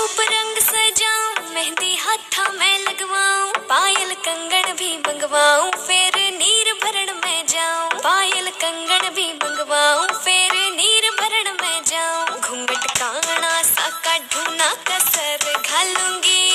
रूप रंग सजाऊं, मेहंदी हाथा में लगवाऊं, पायल कंगन भी मंगवाऊं, फिर नीर भरण में जाऊं। पायल कंगन भी मंगवाऊं, फिर नीर भरण में जाऊं। घूंघट काना सा काढूं ना कसर घालूंगी,